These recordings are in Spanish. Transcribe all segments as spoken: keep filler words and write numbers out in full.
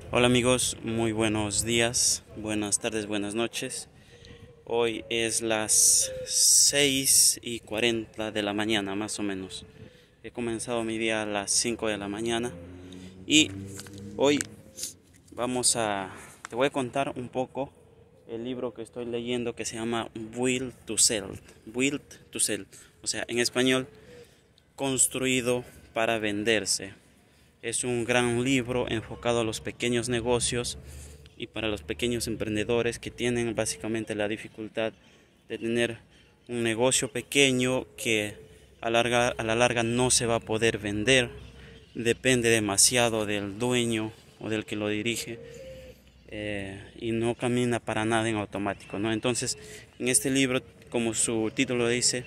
Hola amigos, muy buenos días, buenas tardes, buenas noches. Hoy es las seis y cuarenta de la mañana más o menos. He comenzado mi día a las cinco de la mañana y hoy vamos a, te voy a contar un poco el libro que estoy leyendo que se llama Build to Sell. Build to Sell, o sea, en español, construido para venderse. Es un gran libro enfocado a los pequeños negocios y para los pequeños emprendedores que tienen básicamente la dificultad de tener un negocio pequeño que a, larga, a la larga no se va a poder vender, depende demasiado del dueño o del que lo dirige, eh, y no camina para nada en automático, ¿no? Entonces, en este libro, como su título dice,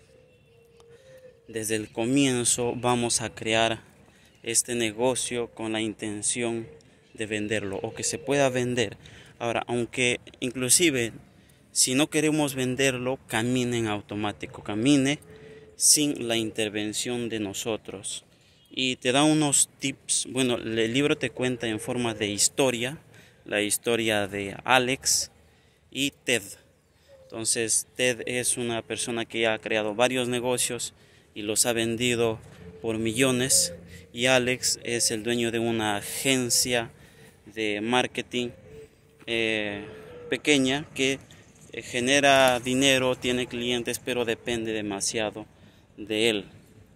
desde el comienzo vamos a crear este negocio con la intención de venderlo o que se pueda vender. Ahora, aunque inclusive si no queremos venderlo, camine en automático, camine sin la intervención de nosotros. Y te da unos tips. Bueno, el libro te cuenta en forma de historia, la historia de Alex y Ted. Entonces, Ted es una persona que ha creado varios negocios y los ha vendido por millones, y Alex es el dueño de una agencia de marketing eh, pequeña que eh, genera dinero, tiene clientes, pero depende demasiado de él.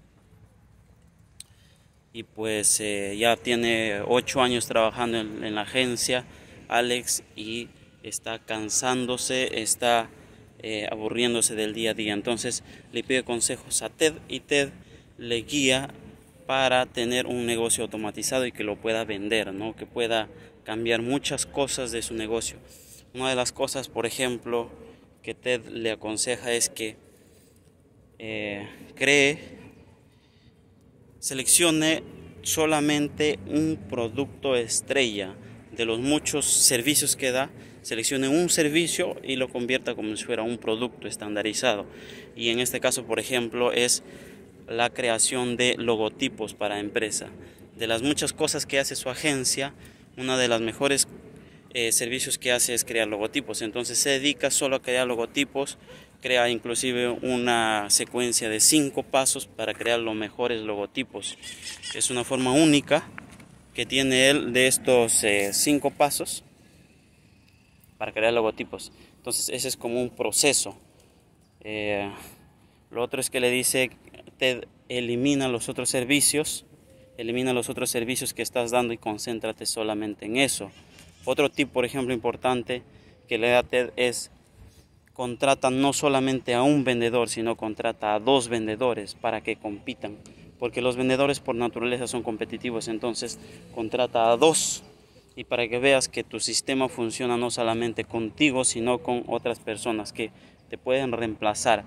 Y pues eh, ya tiene ocho años trabajando en, en la agencia Alex, y está cansándose, está eh, aburriéndose del día a día. Entonces le pide consejos a Ted y Ted le guía para tener un negocio automatizado y que lo pueda vender, ¿no? Que pueda cambiar muchas cosas de su negocio. Una de las cosas, por ejemplo, que Ted le aconseja es que eh, cree, seleccione solamente un producto estrella de los muchos servicios que da. Seleccione un servicio y lo convierta como si fuera un producto estandarizado. Y en este caso, por ejemplo, es la creación de logotipos para empresa. De las muchas cosas que hace su agencia, una de las mejores eh, servicios que hace es crear logotipos. Entonces se dedica solo a crear logotipos, crea inclusive una secuencia de cinco pasos para crear los mejores logotipos. Es una forma única que tiene él de estos eh, cinco pasos para crear logotipos. Entonces ese es como un proceso. Eh, lo otro es que le dice: te elimina los otros servicios, elimina los otros servicios que estás dando y concéntrate solamente en eso. Otro tip, por ejemplo, importante que le da Ted es: contrata no solamente a un vendedor, sino contrata a dos vendedores para que compitan, porque los vendedores por naturaleza son competitivos. Entonces contrata a dos, y para que veas que tu sistema funciona no solamente contigo, sino con otras personas que te pueden reemplazar.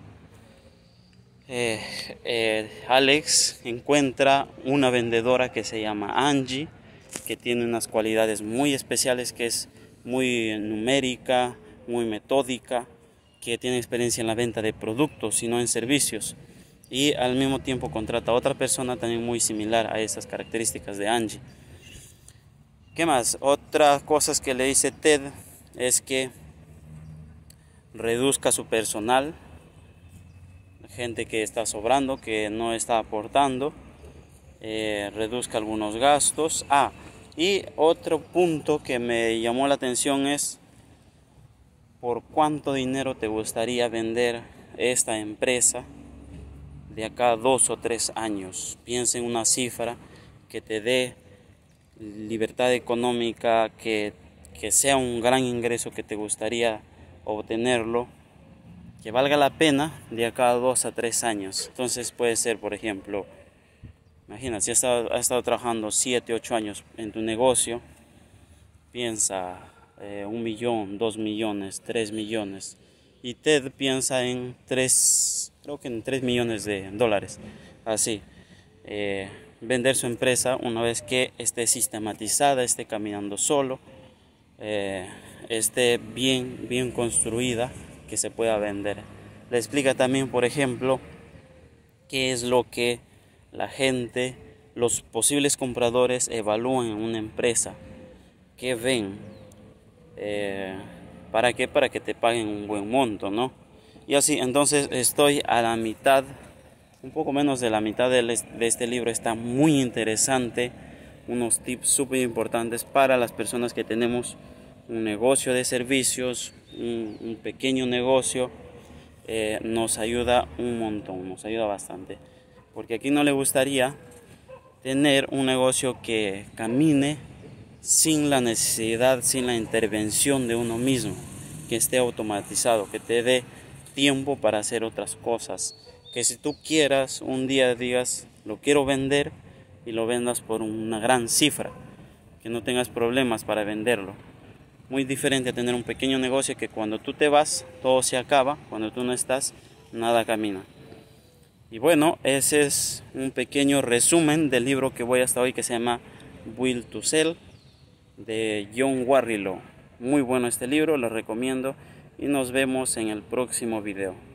Eh, eh, Alex encuentra una vendedora que se llama Angie, que tiene unas cualidades muy especiales, que es muy numérica, muy metódica, que tiene experiencia en la venta de productos y no en servicios, y al mismo tiempo contrata a otra persona también muy similar a esas características de Angie. ¿Qué más? Otras cosas que le dice Ted es que reduzca su personal, gente que está sobrando, que no está aportando, eh, reduzca algunos gastos. Ah, y otro punto que me llamó la atención es: ¿por cuánto dinero te gustaría vender esta empresa de acá a dos o tres años? Piensa en una cifra que te dé libertad económica, que, que sea un gran ingreso que te gustaría obtenerlo, que valga la pena de acá a dos a tres años. Entonces puede ser, por ejemplo, imagina, si has estado, has estado trabajando siete, ocho años en tu negocio, piensa eh, un millón, dos millones, tres millones. Y Ted piensa en tres, creo que en tres millones de dólares. Así, eh, vender su empresa una vez que esté sistematizada, esté caminando solo, eh, esté bien, bien construida, que se pueda vender. Le explica también, por ejemplo, qué es lo que la gente, los posibles compradores evalúan en una empresa, qué ven. Eh, ¿Para qué? Para que te paguen un buen monto, ¿no? Y así, entonces estoy a la mitad, un poco menos de la mitad de este libro. Está muy interesante, unos tips súper importantes para las personas que tenemos un negocio de servicios, un, un pequeño negocio. Eh, nos ayuda un montón, nos ayuda bastante, porque aquí no le gustaría tener un negocio que camine sin la necesidad, sin la intervención de uno mismo, que esté automatizado, que te dé tiempo para hacer otras cosas, que si tú quieras un día digas lo quiero vender y lo vendas por una gran cifra, que no tengas problemas para venderlo. Muy diferente a tener un pequeño negocio que cuando tú te vas todo se acaba, cuando tú no estás nada camina. Y bueno, ese es un pequeño resumen del libro que voy hasta hoy, que se llama Will to Sell, de John Warrillow. Muy bueno este libro, lo recomiendo y nos vemos en el próximo video.